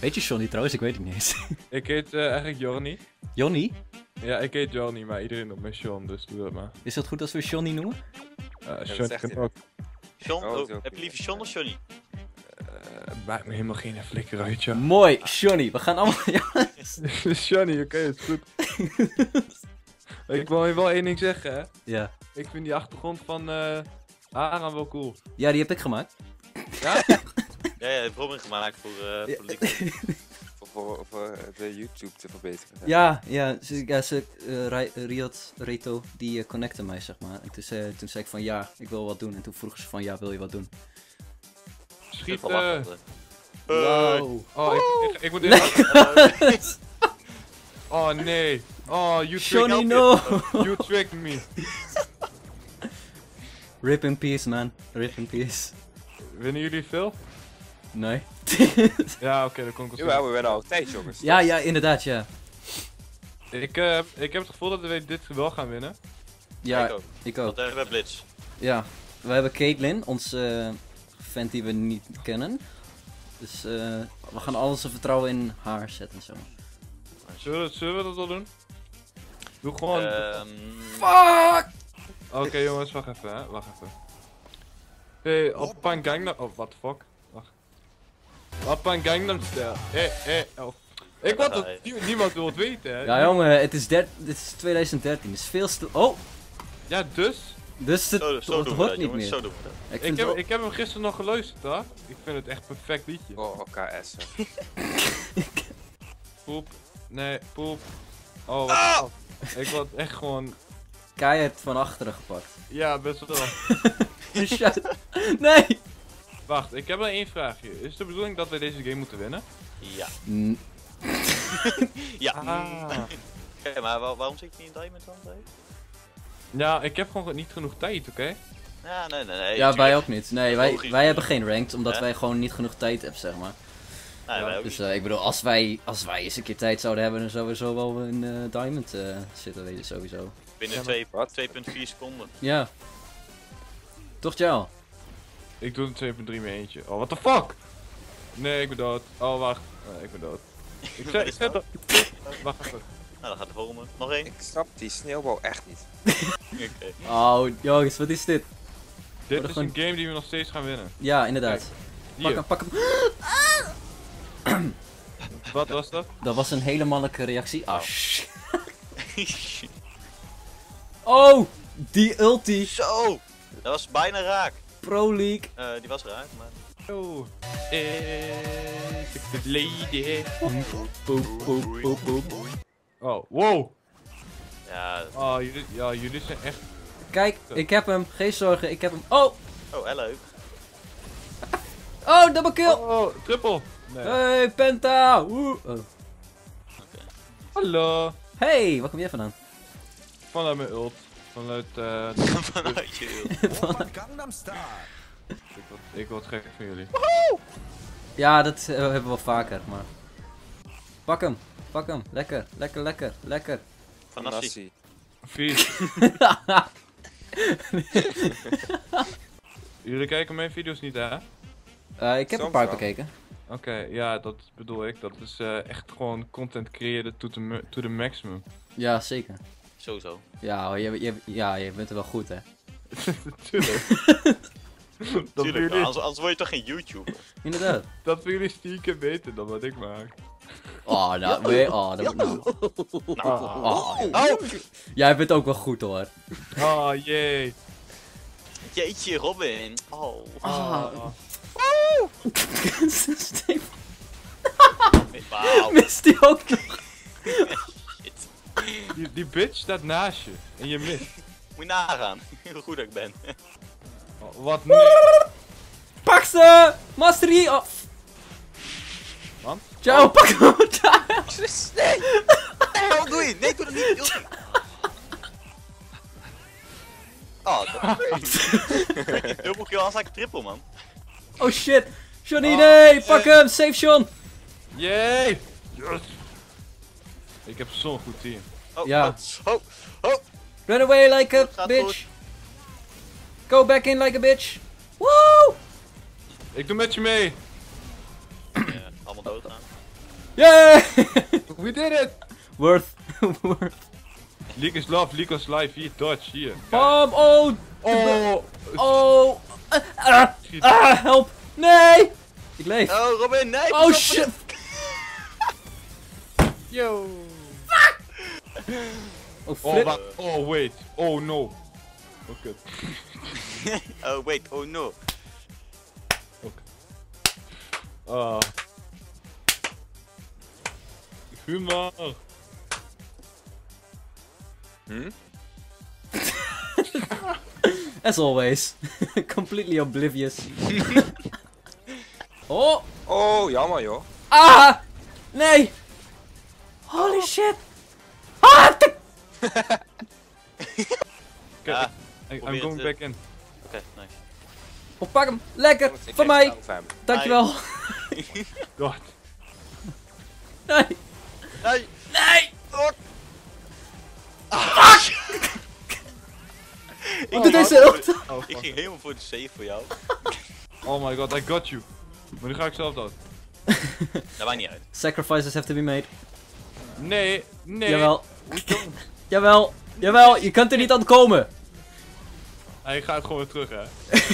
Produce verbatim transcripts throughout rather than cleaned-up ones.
Weet je Johnny trouwens? Ik weet het niet eens. Ik heet uh, eigenlijk Johnny. Johnny? Ja, ik heet Johnny, maar iedereen noemt me John, dus doe dat maar. Is het goed als we Johnny noemen? Uh, Ja, John dat kan zegt ook. John, Oh, oh, zo. heb je liever John of Johnny? Uh, maakt me helemaal geen flikker uit, joh. Mooi, Johnny. We gaan allemaal... Ja. Johnny, oké, okay, is goed. Ik wil je wel één ding zeggen, hè. Ja. Ik vind die achtergrond van uh, Aran wel cool. Ja, die heb ik gemaakt. Ja? Ja, ja, ik heb Robin gemaakt voor, uh, voor de Voor, voor, voor de YouTube te verbeteren. Ja, ja, ze, ja, ze uh, Ri- Riot, Reto, die uh, connecten mij, zeg maar. En toen zei, toen zei ik van ja, ik wil wat doen. En toen vroegen ze van ja, wil je wat doen? Schiet, uh... uh... Wow. Oh, ik, ik, ik moet even... Oh, nee. Oh, you Johnny, tricked no! me. You tricked me. Rip in peace, man. Rip in peace. Winnen jullie veel? Nee. Ja, oké, okay, dat kon ik wel Jawel, we winnen altijd, jongens. Ja, ja, inderdaad, ja. Ik, uh, ik heb het gevoel dat we dit wel gaan winnen. Ja, ik ook. ik ook. Want we hebben Blitz. Ja, we hebben Caitlyn, onze uh, vent die we niet kennen. Dus uh, we gaan al onze vertrouwen in haar zetten, zo. Zullen we, zullen we dat wel doen? Doe gewoon... Um... Fuck! Oké okay, jongens, wacht even, hè. Wacht even. Hey, Oppan Gangnam... Oh, what the fuck? Wacht. Oppan Gangnam Style. Eh, eh, oh. Ik wat dat niemand wil het weten, hè. Ja jongen, het is, der dit is twintig dertien, het is veel te... Oh! Ja, dus... Dus het Zo, zo doen we hoort dat, niet jongens, meer. zo doen we dat. Ik, Ik vind heb, wel- ik heb hem gisteren nog geluisterd, hoor. Ik vind het echt een perfect liedje. Oh, K S. Poep. Nee, poep. Oh, wat oh. Ik word echt gewoon... keihard van achteren gepakt. Ja, best wel. Shit. Nee! Wacht, ik heb wel één vraagje. Is het de bedoeling dat wij deze game moeten winnen? Ja. Mm, Ja. Ah. Oké, maar wa waarom zit je niet in Diamond dan? Dave? Ja, ik heb gewoon niet genoeg tijd, oké? Okay? Ja, nee, nee, nee. ja, wij ook niet. Nee, wij, Logisch. wij hebben geen ranked, omdat Hè? wij gewoon niet genoeg tijd hebben, zeg maar. Nee, Ja, wij ook Dus niet. uh, ik bedoel, als wij, als wij eens een keer tijd zouden hebben, dan zouden we zo wel in uh, Diamond uh, zitten, weet je, sowieso. Binnen Ja, maar- twee komma vier seconden. Ja. Toch, jou? Ik doe een twee punt drie mee eentje. Oh, what the fuck? Nee, ik ben dood. Oh, wacht. Nee, ik ben dood. Ik zei, ik zei dat... Wacht even. Nou, dan gaat de volgende. Nog één. Ik snap die sneeuwbal echt niet. Oké. Oh, jongens, wat is dit? Dit er is gewoon- een game die we nog steeds gaan winnen. Ja, inderdaad. Pak Hier, hem, pak hem. wat was dat? Dat was een hele mannelijke reactie. Ah, shit. Oh, die ulti. Zo! Dat was bijna raak. Pro League. Uh, die was raak, maar... Oh. Is ik de lady. Poep, poep, poep, poep. Oh, wow. Ja... Oh, jullie, ja, jullie zijn echt... Kijk, ik heb hem. Geen zorgen, ik heb hem. Oh, Oh, hello. oh, double kill. Oh, triple. Nee. Hey, Penta. Woe. Oh. Hallo. Hey, waar kom jij vandaan? Vanuit mijn ult. Vanuit eh... Vanuit je ik, word, ik word gek van jullie. Ja, dat uh, hebben we wel vaker, maar... Pak hem, pak hem. Lekker, lekker, lekker, lekker. Van Nassi. Vies. Jullie kijken mijn video's niet, hè? Uh, ik heb een Soms paar wel. bekeken. Oké, okay, ja, dat bedoel ik. Dat is uh, echt gewoon content creëren to the, to the maximum. Ja, zeker. Sowieso. Ja, hoor, je, je, ja, je bent er wel goed, hè. Tuurlijk. dat, Tuurlijk, jullie, anders, anders word je toch geen YouTuber? Inderdaad. dat jullie stiekem beter dan wat ik maak. Oh, nou, nee, oh, dat nou. Ah. Oh, Oh! jij bent ook wel goed, hoor. Oh, jee. Jeetje, Robin. Oh. Ah. Wauw. Mist die ook nog? Shit. Die, die bitch staat naast je. En je mist. Moet je nagaan. Hoe goed ik ben. Oh, wat nee. Pak ze! Mastery! Oh. Man? Ciao, pak hem! Nee! Wat doe je? Nee, doe dat niet. Doe Oh, dat is dubbel kill als ik triple, man. Oh shit! Johnny, Oh, nee! shit. Pak hem! Save John! Yay! Yes. Ik heb zo'n goed team. Oh, Ja. Oh, oh, oh. Run away like a Gaat bitch! goed. Go back in like a bitch! Woo! Ik doe met je mee. Ja, allemaal dood gaan. Yeah! We did it! Worth. Worth. Leak is love, leak is life. Hier, dodge, hier. Bam! Oh! Oh! Oh! Ah, ah, ah, help! Nee! Ik leef. Oh, Robin, nee! Oh pas op. shit! Yo! Oh Oh, flip. wacht. Oh, wait. Oh, no. Oh, kut. Oh, wait, oh no. Ah. Humor. Hm? As always. Completely oblivious. Oh! Oh, jammer joh. Ah! Nee! Holy shit! Ah! tik- Okay, Ah, I, I'm probeer going het, back in. Oké, nice. Oh, pak hem! Lekker! Jongens, ik Van geef mij! het over hem. Dankjewel! God. Nee! Nee! Nee! Oh. Wat Ik doet ging deze helemaal auto? voor- Oh, Ik fuck. ging helemaal voor de save voor jou. Oh my god, I got you. Maar nu ga ik zelf dood. Dat maakt niet uit. Sacrifices have to be made. Nee, nee. Jawel. Jawel. Jawel, je kunt er niet aan komen. Hij gaat gewoon weer terug, hè.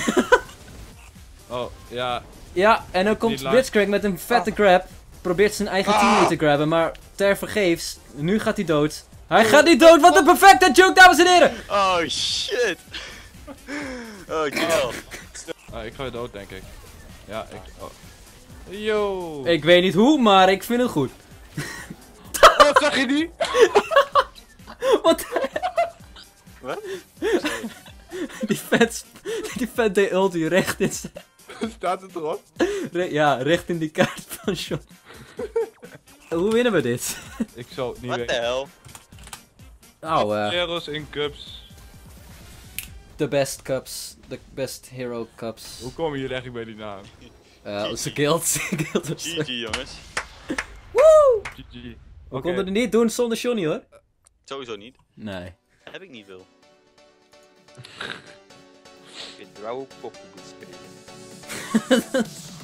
Oh, ja. Ja, en dan Die komt laag- Blitzcrank met een vette grab. Probeert zijn eigen teammate te grabben, maar tevergeefs. Nu gaat hij dood. Hij gaat niet dood, wat een perfecte joke, dames en heren! Oh shit! Oh chill. Ah, ik ga weer dood, denk ik. Ja, ik... Oh. Yo! Ik weet niet hoe, maar ik vind het goed. Oh, zag je die? Wat? Wat? Die vet, die vet deed ulti recht in zijn... Staat het erop? re- ja, recht in die kaart van Sean. Hoe winnen we dit? Ik zou het niet What the weten. hell? Nou, eh, Heroes in cups. de best cups. De best hero cups. Hoe komen jullie eigenlijk bij die naam? Eh, onze guild. guild was- G G jongens. Woe! G G. We Oké. konden het niet doen zonder Johnny hoor. Sowieso niet. Nee. Heb ik niet veel. Ik weet wel hoe Poppy moet spelen.